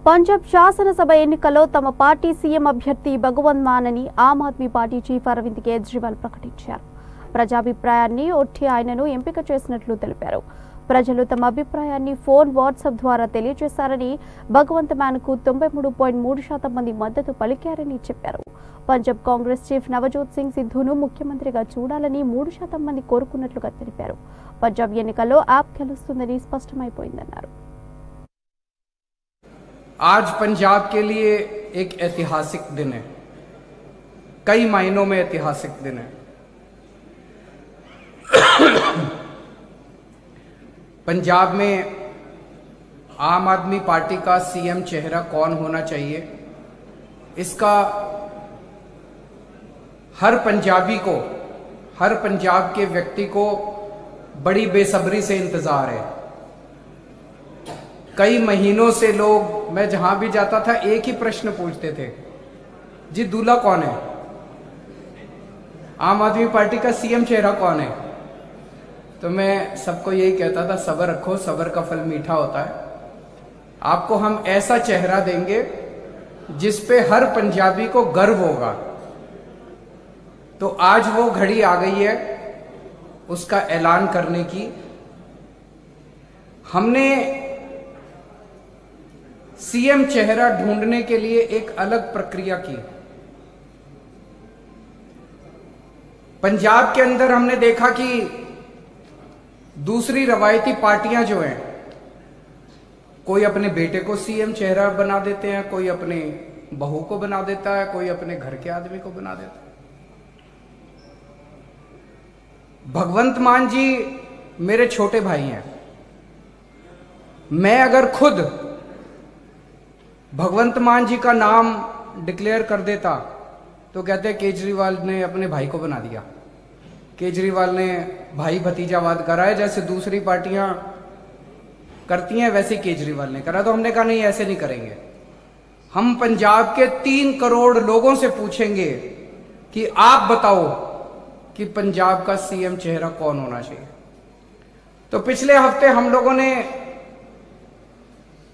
పంజాబ్ శాసనసభ ఎన్నికల్లో తమ పార్టీ సీఎం అభ్యర్థి భగవంత్ మాన్ అని ఆమ్ ఆద్మీ పార్టీ చీఫ్ అరవింద్ కేజ్రీవాల్ ప్రకటించారు. ప్రజాభిప్రాయాన్ని ఒట్టి ఆయనను ఎంపిక చేసినట్లు తెలిపారు. ప్రజలు తమ అభిప్రాయాన్ని ఫోన్, వాట్సాప్ ద్వారా తెలియజేశారని, భగవంత్ మాన్కు 93.3% మంది మద్దతు పలికారని చెప్పారు. పంజాబ్ కాంగ్రెస్ చీఫ్ నవజోత్ సింగ్ సిద్ధును ముఖ్యమంత్రిగా చూడాలని 3% మంది కోరుకున్నట్లుగా తెలిపారు. పంజాబ్ ఎన్నికల్లో యాప్ గెలుస్తుందని స్పష్టమైపోయిందన్నారు. आज पंजाब के लिए एक ऐतिहासिक दिन है, कई मायनों में ऐतिहासिक दिन है। पंजाब में आम आदमी पार्टी का सीएम चेहरा कौन होना चाहिए, इसका हर पंजाबी को, हर पंजाब के व्यक्ति को बड़ी बेसब्री से इंतजार है। कई महीनों से लोग, मैं जहां भी जाता था एक ही प्रश्न पूछते थे, जी दूल्हा कौन है, आम आदमी पार्टी का सीएम चेहरा कौन है। तो मैं सबको यही कहता था, सब्र रखो, सब्र का फल मीठा होता है। आपको हम ऐसा चेहरा देंगे जिस पे हर पंजाबी को गर्व होगा। तो आज वो घड़ी आ गई है उसका ऐलान करने की। हमने सीएम चेहरा ढूंढने के लिए एक अलग प्रक्रिया की। पंजाब के अंदर हमने देखा कि दूसरी रवायती पार्टियां जो हैं, कोई अपने बेटे को सीएम चेहरा बना देते हैं, कोई अपने बहू को बना देता है, कोई अपने घर के आदमी को बना देता है। भगवंत मान जी मेरे छोटे भाई हैं। मैं अगर खुद भगवंत मान जी का नाम डिक्लेयर कर देता तो कहते केजरीवाल ने अपने भाई को बना दिया, केजरीवाल ने भाई भतीजावाद करा है, जैसे दूसरी पार्टियां करती हैं वैसे केजरीवाल ने करा। तो हमने कहा नहीं, ऐसे नहीं करेंगे। हम पंजाब के 3 करोड़ लोगों से पूछेंगे कि आप बताओ कि पंजाब का सीएम चेहरा कौन होना चाहिए। तो पिछले हफ्ते हम लोगों ने